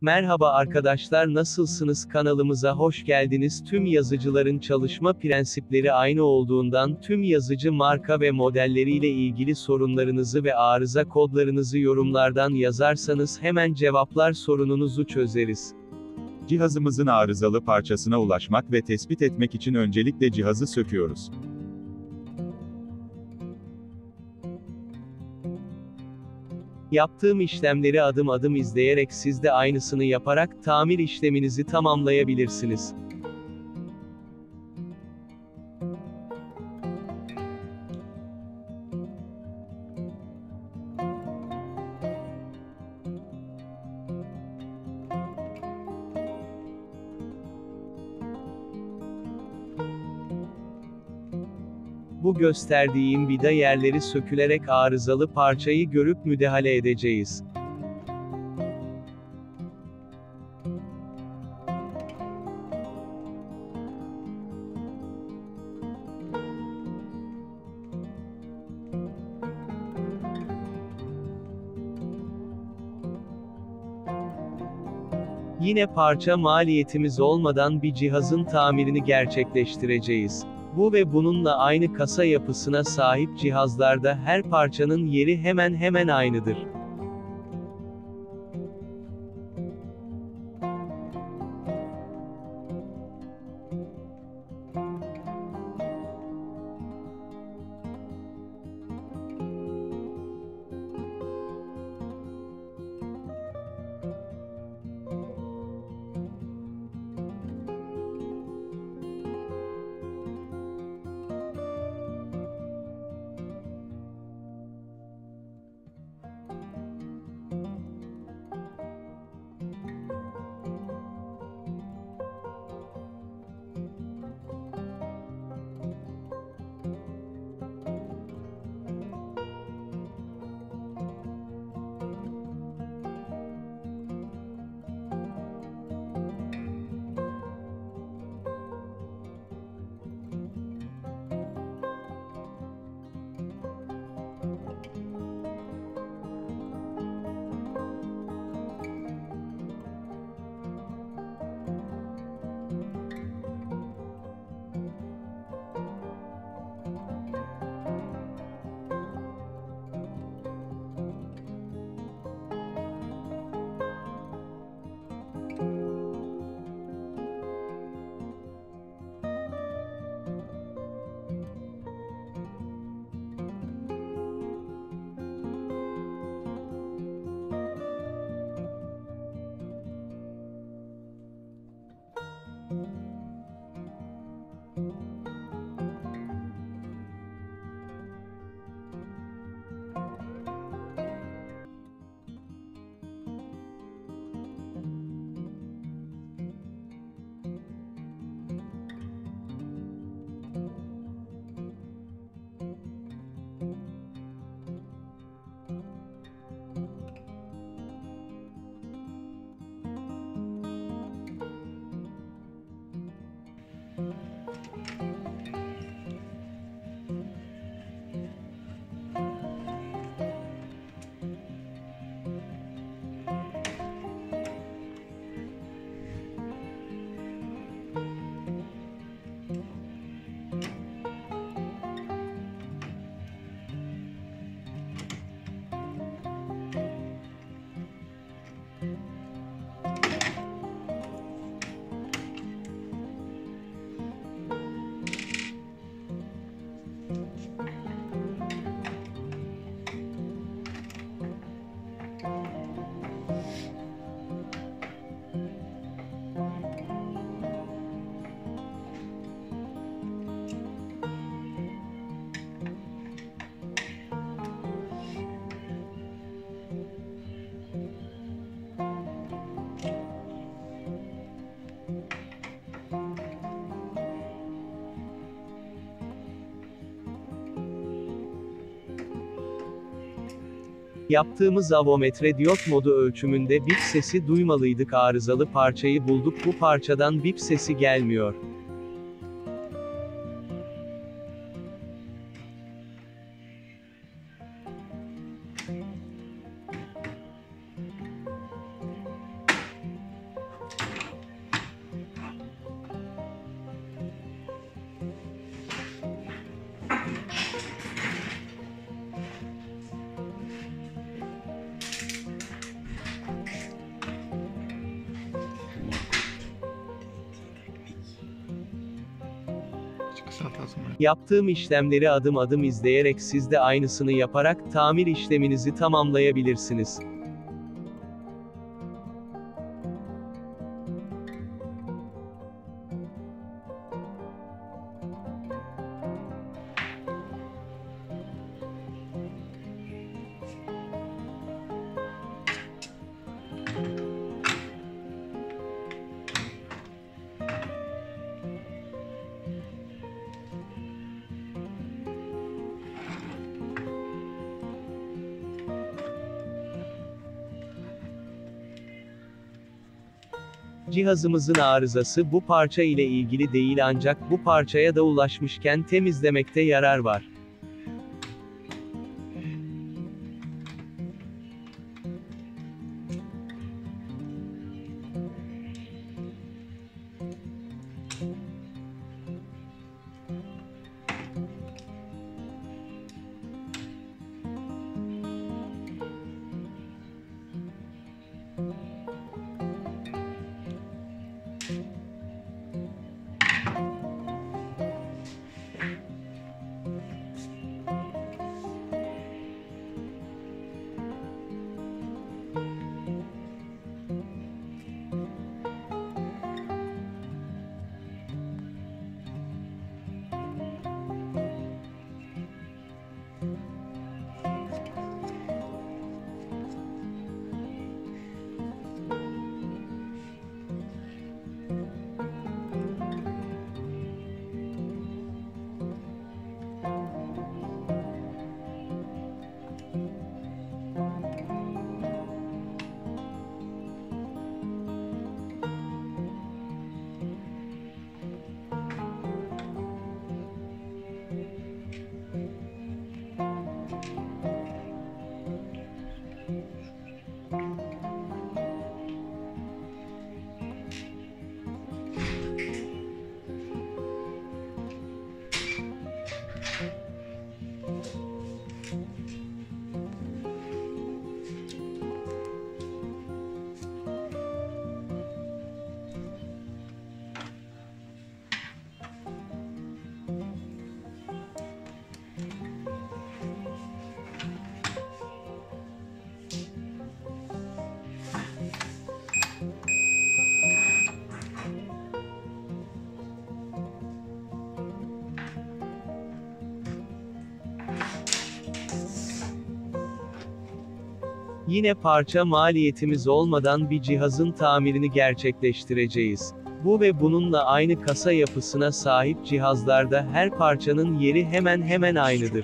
Merhaba arkadaşlar, nasılsınız? Kanalımıza hoş geldiniz. Tüm yazıcıların çalışma prensipleri aynı olduğundan tüm yazıcı marka ve modelleriyle ilgili sorunlarınızı ve arıza kodlarınızı yorumlardan yazarsanız hemen cevaplar, sorununuzu çözeriz. Cihazımızın arızalı parçasına ulaşmak ve tespit etmek için öncelikle cihazı söküyoruz. Yaptığım işlemleri adım adım izleyerek siz de aynısını yaparak tamir işleminizi tamamlayabilirsiniz. Bu gösterdiğim vida yerleri sökülerek arızalı parçayı görüp müdahale edeceğiz. Yine parça maliyetimiz olmadan bir cihazın tamirini gerçekleştireceğiz. Bu ve bununla aynı kasa yapısına sahip cihazlarda her parçanın yeri hemen hemen aynıdır. Yaptığımız avometre diyot modu ölçümünde bip sesi duymalıydık. Arızalı parçayı bulduk, bu parçadan bip sesi gelmiyor. Yaptığım işlemleri adım adım izleyerek siz de aynısını yaparak tamir işleminizi tamamlayabilirsiniz. Cihazımızın arızası bu parça ile ilgili değil ancak bu parçaya da ulaşmışken temizlemekte yarar var. Yine parça maliyetimiz olmadan bir cihazın tamirini gerçekleştireceğiz. Bu ve bununla aynı kasa yapısına sahip cihazlarda her parçanın yeri hemen hemen aynıdır.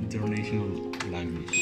international language.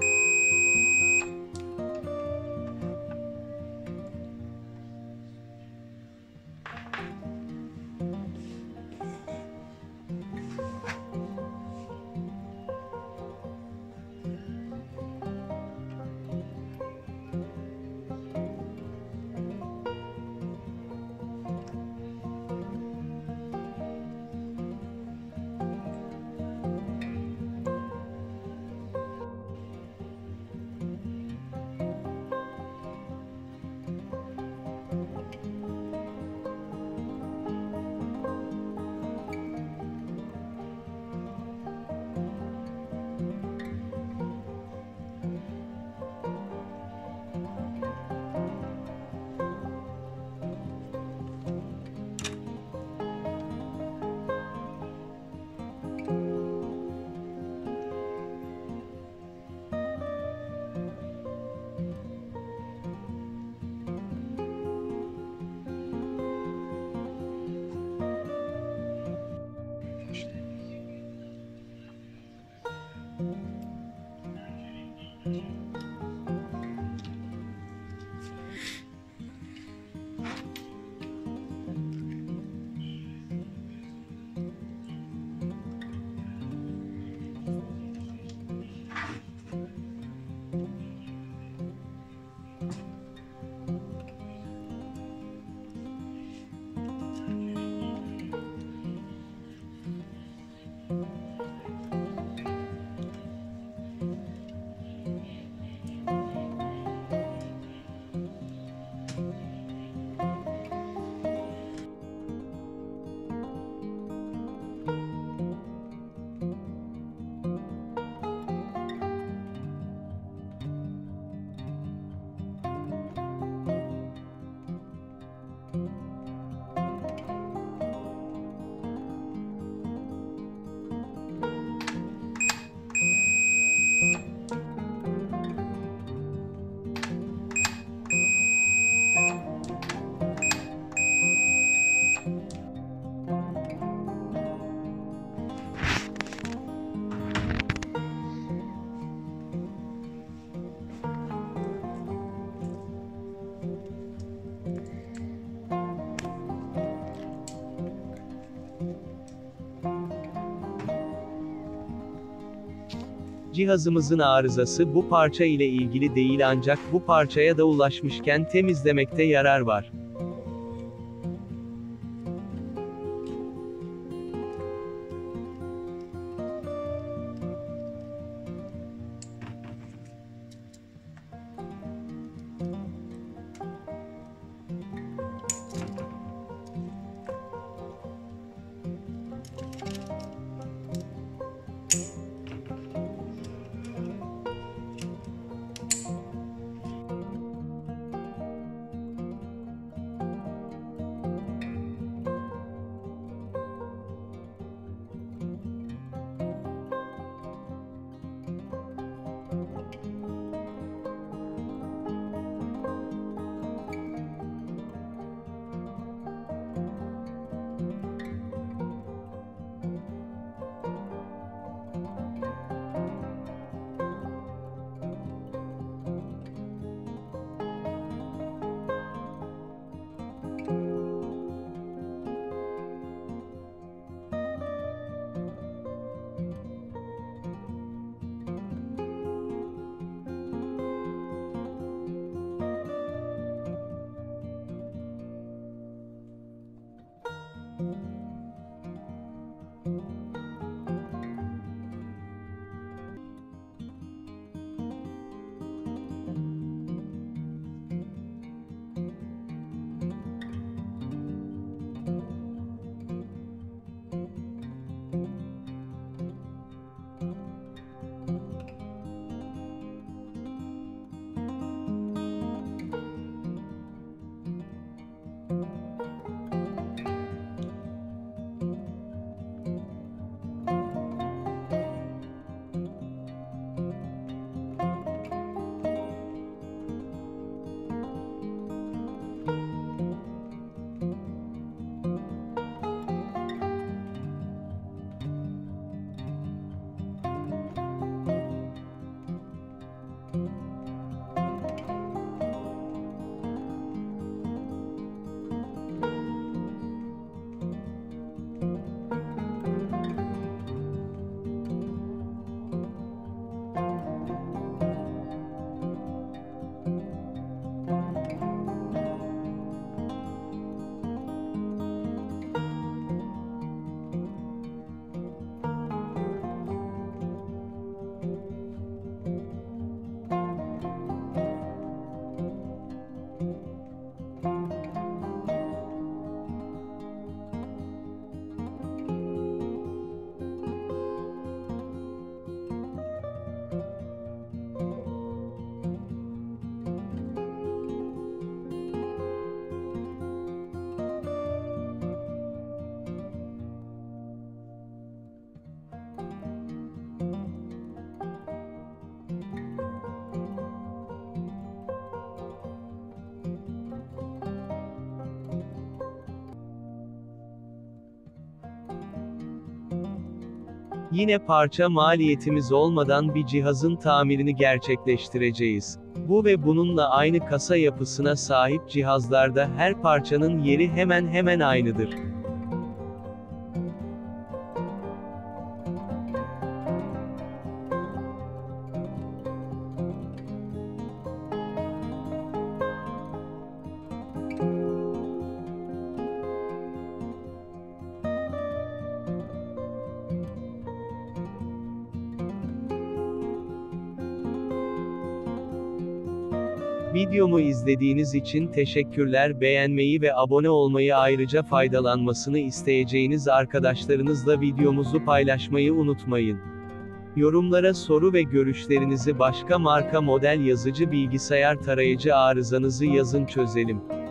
Cihazımızın arızası bu parça ile ilgili değil, ancak bu parçaya da ulaşmışken temizlemekte yarar var. Yine parça maliyetimiz olmadan bir cihazın tamirini gerçekleştireceğiz. Bu ve bununla aynı kasa yapısına sahip cihazlarda her parçanın yeri hemen hemen aynıdır. Videomu izlediğiniz için teşekkürler. Beğenmeyi ve abone olmayı, ayrıca faydalanmasını isteyeceğiniz arkadaşlarınızla videomuzu paylaşmayı unutmayın. Yorumlara soru ve görüşlerinizi, başka marka model yazıcı bilgisayar tarayıcı arızanızı yazın, çözelim.